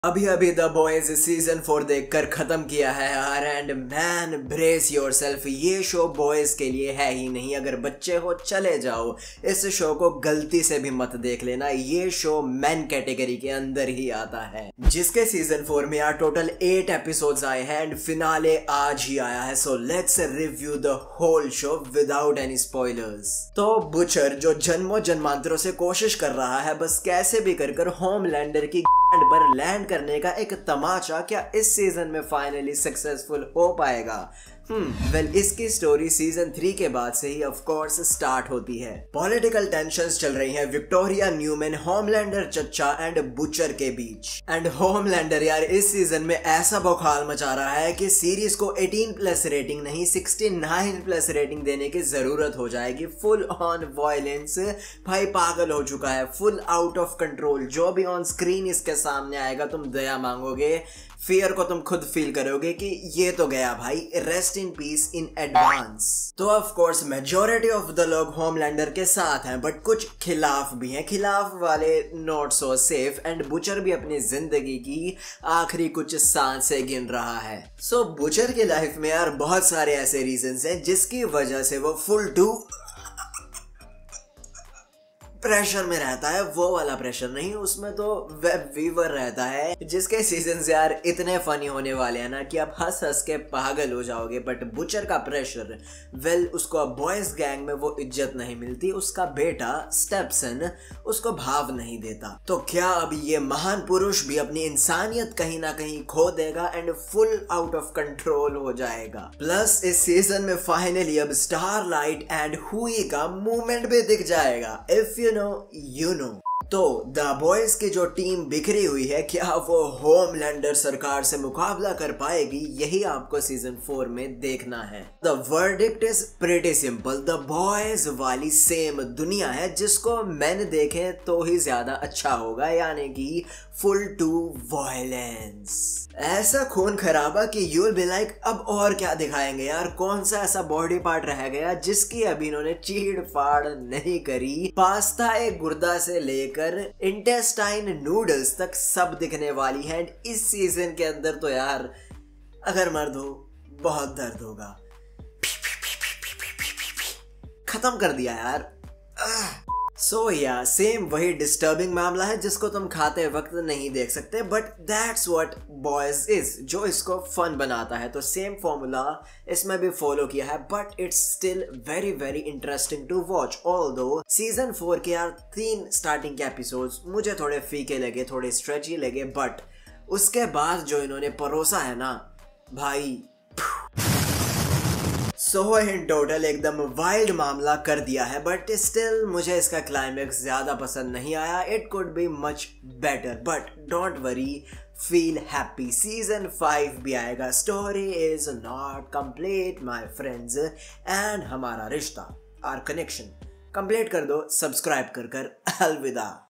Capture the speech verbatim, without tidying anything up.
अभी अभी the boys season four देखकर खत्म किया है यार। एंड मैन ब्रेस योरसेल्फ, ये शो बॉयज के लिए है ही नहीं। अगर बच्चे हो चले जाओ, इस शो को गलती से भी मत देख लेना। ये शो मैन कैटेगरी के अंदर ही आता है, जिसके सीजन फोर में यार टोटल एट एपिसोड्स आए हैं एंड फिनाले आज ही आया है। So let's review the whole show without any spoilers. तो बुचर जो जन्मों जन्मांतरों से कोशिश कर रहा है बस कैसे भी कर कर होमलैंडर की पर लैंड करने का एक तमाचा, क्या इस सीजन में फाइनली सक्सेसफुल हो पाएगा? हम्म वेल इसकी स्टोरी सीजन थ्री के बाद से ही ऑफ कोर्स स्टार्ट होती है। पॉलिटिकल टेंशंस चल रही हैं विक्टोरिया न्यूमैन, होमलैंडर चच्चा एंड बुचर के बीच। एंड होमलैंडर यार इस सीजन में ऐसा बौखाल मचा रहा है कि सीरीज को एटीन प्लस रेटिंग नहीं सिक्सटी नाइन प्लस रेटिंग देने की जरूरत हो जाएगी। फुल ऑन वायलेंस, भाई पागल हो चुका है, फुल आउट ऑफ कंट्रोल। जो भी ऑन स्क्रीन इसके सामने आएगा तुम दया मांगोगे, फियर को तुम खुद फील करोगे कि ये तो गया भाई, rest in peace in advance. तो of course majority of the लोग होमलैंडर के साथ हैं, बट कुछ खिलाफ भी हैं। खिलाफ वाले not so safe. And Butcher भी अपनी जिंदगी की आखिरी कुछ सांसें गिन रहा है। सो so, बुचर की लाइफ में यार बहुत सारे ऐसे रीजंस हैं जिसकी वजह से वो फुल टू प्रेशर में रहता है। वो वाला प्रेशर नहीं, उसमें तो वेब वीवर रहता है, जिसके सीजन्स यार इतने फनी होने वाले हैं ना कि आप हंस हंस के पागल हो जाओगे। बट बुचर का प्रेशर, वेल उसको अब बॉयज गैंग में वो इज्जत नहीं मिलती। उसका बेटा स्टेप्सन उसको भाव नहीं देता। तो क्या अब ये महान पुरुष भी अपनी इंसानियत कहीं ना कहीं खो देगा and full out of control हो जाएगा? प्लस इस सीजन में फाइनली अब स्टारलाइट एंड हुई का मूवमेंट भी दिख जाएगा। If you know you know. तो द बॉयज की जो टीम बिखरी हुई है, क्या वो होमलैंडर सरकार से मुकाबला कर पाएगी? यही आपको सीजन फोर में देखना है। The verdict is pretty simple. The boys वाली सेम दुनिया है, जिसको मैंने देखे तो ही ज्यादा अच्छा होगा, यानी कि फुल टू वायलेंस। ऐसा खून खराबा कि यू विल बी लाइक अब और क्या दिखाएंगे यार? कौन सा ऐसा बॉडी पार्ट रह गया जिसकी अभी इन्होंने चीड़ फाड़ नहीं करी? पास्ता एक गुर्दा से लेकर इंटेस्टाइन नूडल्स तक सब दिखने वाली है। इस सीजन के अंदर तो यार अगर मर्द हो बहुत दर्द होगा। खत्म कर दिया यार। सो या सेम वही डिस्टर्बिंग मामला है जिसको तुम खाते वक्त नहीं देख सकते, but that's what boys is, जो इसको फन बनाता है। तो सेम फॉर्मूला इसमें भी फॉलो किया है, but it's still very very interesting to watch. Although season four के यार तीन स्टार्टिंग के एपिसोड्स मुझे थोड़े फीके लगे, थोड़े स्ट्रेची लगे, बट उसके बाद जो इन्होंने परोसा है ना भाई, सो इन टोटल एकदम वाइल्ड मामला कर दिया है। बट स्टिल मुझे इसका क्लाइमेक्स ज्यादा पसंद नहीं आया। It could be much better, but don't worry, feel happy, season five भी आएगा। Story is not complete my friends, and हमारा रिश्ता, आवर कनेक्शन कंप्लीट कर दो सब्सक्राइब कर कर। अलविदा।